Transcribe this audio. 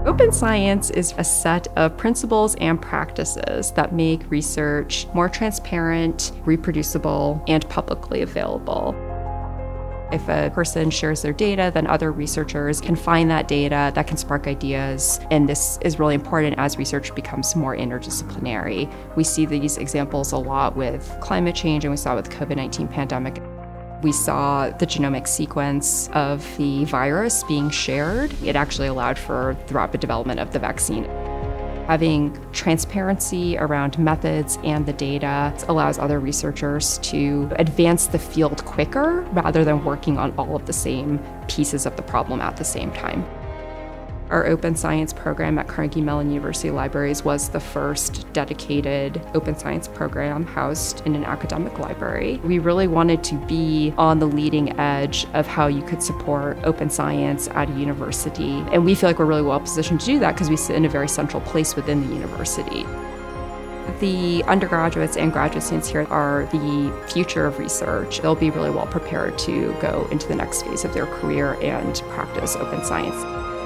Open science is a set of principles and practices that make research more transparent, reproducible, and publicly available. If a person shares their data, then other researchers can find that data that can spark ideas. And this is really important as research becomes more interdisciplinary. We see these examples a lot with climate change, and we saw it with the COVID-19 pandemic. We saw the genomic sequence of the virus being shared. It actually allowed for the rapid development of the vaccine. Having transparency around methods and the data allows other researchers to advance the field quicker rather than working on all of the same pieces of the problem at the same time. Our open science program at Carnegie Mellon University Libraries was the first dedicated open science program housed in an academic library. We really wanted to be on the leading edge of how you could support open science at a university. And we feel like we're really well positioned to do that because we sit in a very central place within the university. The undergraduates and graduate students here are the future of research. They'll be really well prepared to go into the next phase of their career and practice open science.